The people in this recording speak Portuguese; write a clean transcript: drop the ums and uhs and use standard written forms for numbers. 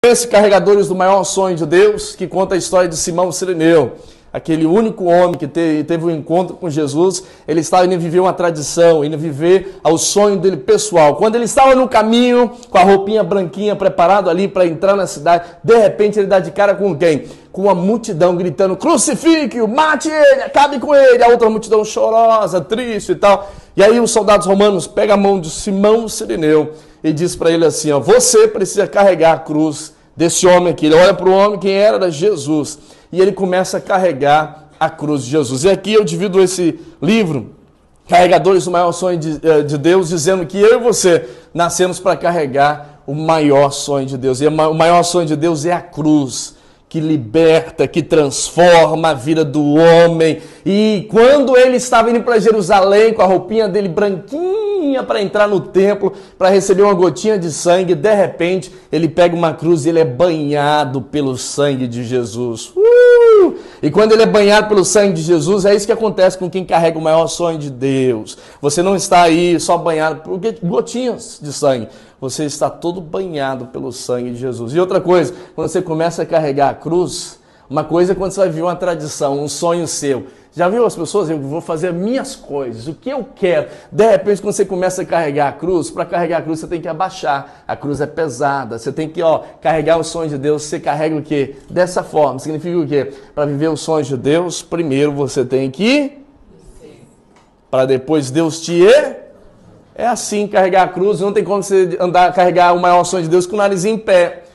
Esse Carregadores do Maior Sonho de Deus, que conta a história de Simão Cireneu, aquele único homem que teve um encontro com Jesus. Ele estava indo viver uma tradição, indo viver ao sonho dele pessoal. Quando ele estava no caminho, com a roupinha branquinha, preparado ali para entrar na cidade, de repente ele dá de cara com quem? Com uma multidão gritando: crucifique-o, mate ele, acabe com ele. A outra multidão chorosa, triste e tal. E aí os soldados romanos pegam a mão de Simão Cireneu e diz para ele assim: ó, você precisa carregar a cruz desse homem aqui. Ele olha para o homem, quem era Jesus, e ele começa a carregar a cruz de Jesus. E aqui eu divido esse livro, Carregadores do Maior Sonho de Deus, dizendo que eu e você nascemos para carregar o maior sonho de Deus. E o maior sonho de Deus é a cruz, que liberta, que transforma a vida do homem. E quando ele estava indo para Jerusalém com a roupinha dele branquinha para entrar no templo, para receber uma gotinha de sangue, de repente ele pega uma cruz e ele é banhado pelo sangue de Jesus. E quando ele é banhado pelo sangue de Jesus, é isso que acontece com quem carrega o maior sonho de Deus. Você não está aí só banhado por gotinhas de sangue. Você está todo banhado pelo sangue de Jesus. E outra coisa, quando você começa a carregar a cruz, uma coisa é quando você vai viver uma tradição, um sonho seu. Já viu as pessoas? Eu vou fazer minhas coisas, o que eu quero. De repente, quando você começa a carregar a cruz, para carregar a cruz você tem que abaixar. A cruz é pesada. Você tem que carregar o sonho de Deus. Você carrega o quê? Dessa forma. Significa o quê? Para viver o sonho de Deus, primeiro você tem que... para depois Deus te... É assim, carregar a cruz. Não tem como você carregar o maior sonho de Deus com o nariz em pé.